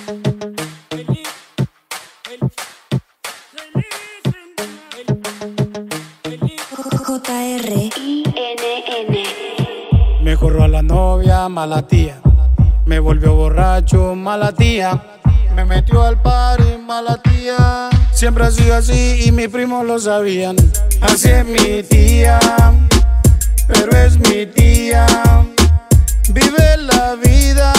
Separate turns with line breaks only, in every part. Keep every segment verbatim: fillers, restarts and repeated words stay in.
J R I N N.
Me corrió a la novia, mala tía. Me volvió borracho, mala tía. Me metió al party, mala tía. Siempre ha sido así y mis primos lo sabían. Así es mi tía, pero es mi tía. Vive la vida,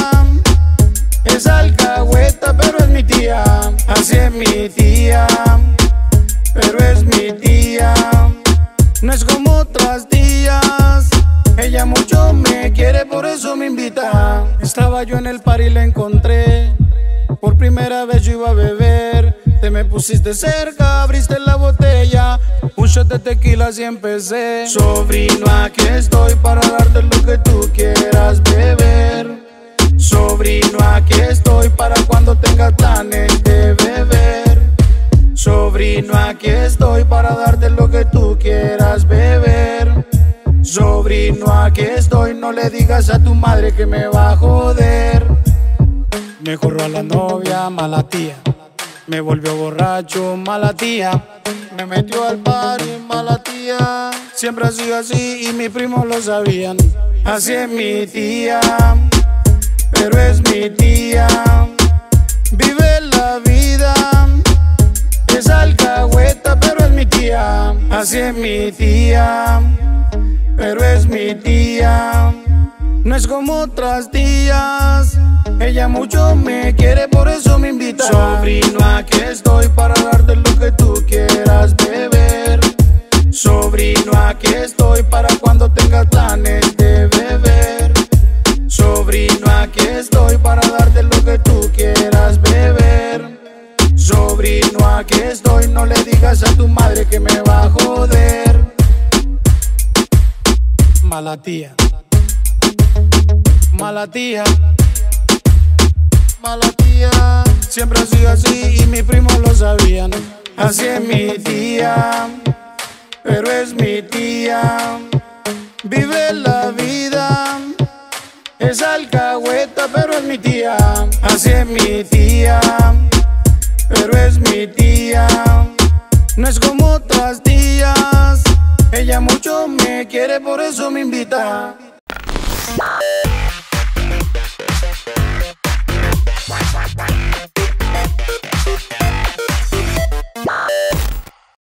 es alcahueta, pero es mi tía. Así es mi tía, pero es mi tía. No es como otras tías, ella mucho me quiere, por eso me invita. Estaba yo en el party y la encontré. Por primera vez yo iba a beber. Te me pusiste cerca, abriste la botella. Un shot de tequila y empecé. Sobrino, aquí estoy para darte lo que tú quieras beber. Sobrino, aquí estoy para cuando tengas planes de beber. Sobrino, aquí estoy para darte lo que tú quieras beber. Sobrino, aquí estoy, no le digas a tu madre que me va a joder. Me corrió a la novia, mala tía. Me volvió borracho, mala tía. Me metió al party, mala tía. Siempre ha sido así y mis primos lo sabían. Así es mi tía, pero es mi tía. Vive la vida, es alcahueta, pero es mi tía. Así es mi tía, pero es mi tía. No es como otras tías, ella mucho me quiere, por eso me invita. Sobrino, aquí estoy para darte lo que tú quieras beber. Sobrino, aquí estoy para cuando tengas planes de beber. Sobrino, aquí estoy para darte lo que tú quieras beber. Sobrino, aquí estoy, no le digas a tu madre que me va a joder. Mala tía, mala tía, mala tía. Siempre ha sido así y mis primos lo sabían. Así es mi tía, pero es mi tía. Vive la vida, es alcahueta, pero es mi tía. Así es mi tía, pero es mi tía. No es como otras tías, ella mucho me quiere, por eso me invita.